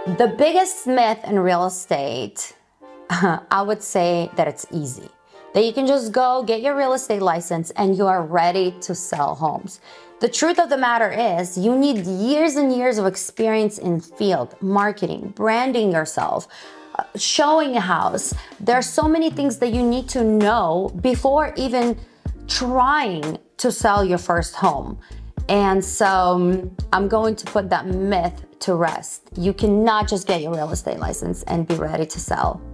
The biggest myth in real estate, I would say that it's easy. That you can just go get your real estate license and you are ready to sell homes. The truth of the matter is you need years and years of experience in field, marketing, branding yourself, showing a house. There are so many things that you need to know before even trying to sell your first home. And so I'm going to put that myth to rest. You cannot just get your real estate license and be ready to sell.